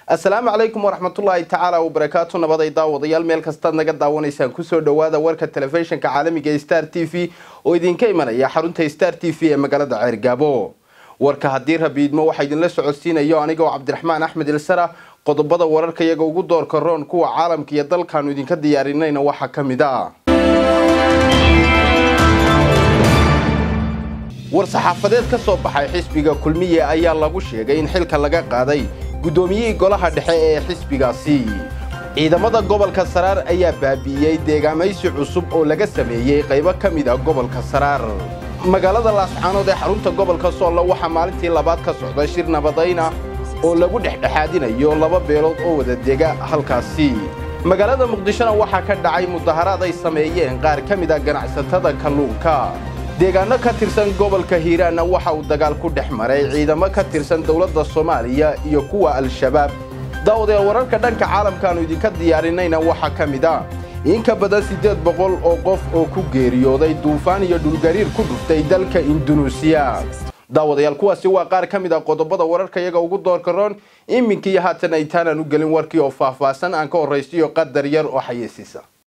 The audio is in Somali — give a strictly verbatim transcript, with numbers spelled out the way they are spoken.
السلام عليكم ورحمة الله تعالى وبركاته. نبضي داود يال ميل كستاد نجد داونيسان كسر دوادا ورك التلفزيون كعالمي جي ستار تي في ويدين كيمنا يا حرونتي ستار تي في مقالة عرقابو ورك هديرها بيدمو وحيدين لسه عسين أيو أنا جو عبد الرحمن أحمد السرا قضبضة ورك يجو جودور كرون كوا عالم كي يضل كانوا يدين كديارينين وحكم دا war-saxaafadeed ka soo baxay xisbiga kulmiye ayaa lagu sheegay in xilka laga qaaday gudoomiyaha golaha dhexe ee xisbigaasi ciidamada gobolka Saraar ayaa baabiyay deegaamaysi cusub oo laga sameeyay qaybo kamid ah gobolka Saraar magaalada Laascaanood ee xarunta gobolka Sool waxa maalintii labaad ka socday shir nabadayna oo lagu dhexdhexaadinayo laba beelood oo wada deega halkaasi magaalada Muqdisho waxa ka dhacay mudaharaad ay sameeyeen qaar kamid ah ganacsatada kalluunka deegaano ka tirsan gobolka Hiiraan waxa uu dagaal ku dhexmaray ciidamo ka tirsan dawladda Soomaaliya iyo kuwa al-shabaab dawladda wararka dhanka caalamka aanu idinka diyaarinayna waxa kamid ah in ka badan sideed boqol oo qof oo ku geeriyooday duufaan iyo dhulgariir ku dhuftay dalka Indonesia dawladda kuwaasi waa qaar kamid ah qodobada wararka iyaga ugu doorka roon iminkii haatan ay taanaan u galin warkii oo faahfaahsan aan ka horeysiyo qadar yar oo xayeysiisa